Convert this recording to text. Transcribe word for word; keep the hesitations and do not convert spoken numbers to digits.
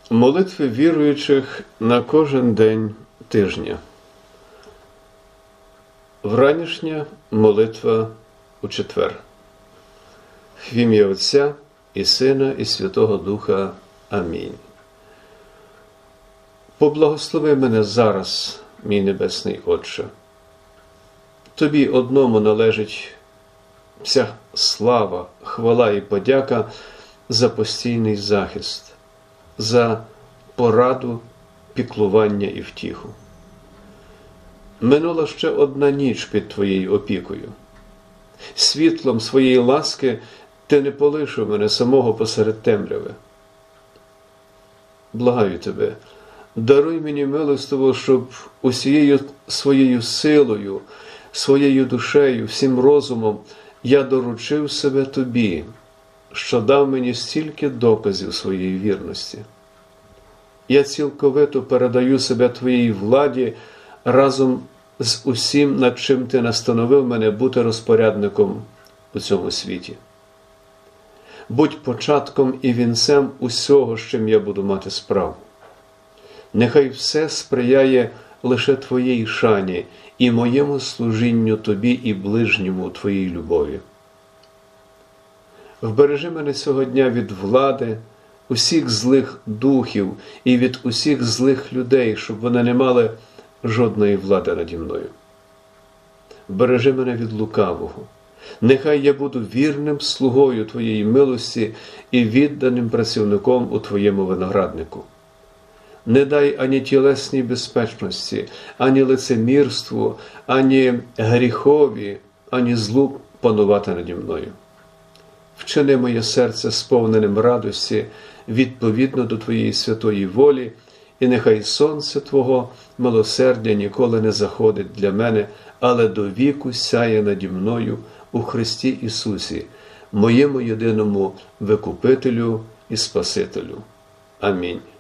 Молитви віруючих на кожен день тижня. Вранішня молитва у четвер. В ім'я Отця і Сина, і Святого Духа. Амінь. Поблагослови мене зараз, мій Небесний Отче. Тобі одному належить вся слава, хвала і подяка за постійний захист, за пораду, піклування і втіху. Минула ще одна ніч під Твоєю опікою. Світлом своєї ласки Ти не полишив мене самого посеред темряви. Благаю Тебе, даруй мені милостиво, щоб усією своєю силою, своєю душею, всім розумом я доручив себе Тобі, що дав мені стільки доказів своєї вірності. Я цілковито передаю себе Твоїй владі разом з усім, над чим Ти настановив мене бути розпорядником у цьому світі. Будь початком і вінцем усього, з чим я буду мати справу. Нехай все сприяє лише Твоїй шані і моєму служінню Тобі і ближньому у Твоїй любові. Вбережи мене цього дня від влади, усіх злих духів і від усіх злих людей, щоб вони не мали жодної влади наді мною. Вбережи мене від лукавого. Нехай я буду вірним слугою Твоєї милості і відданим працівником у Твоєму винограднику. Не дай ані тілесній безпечності, ані лицемірству, ані гріхові, ані злу панувати наді мною. Вчини моє серце сповненим радості відповідно до Твоєї святої волі, і нехай сонце Твого милосердя ніколи не заходить для мене, але до віку сяє наді мною у Христі Ісусі, моєму єдиному Викупителю і Спасителю. Амінь.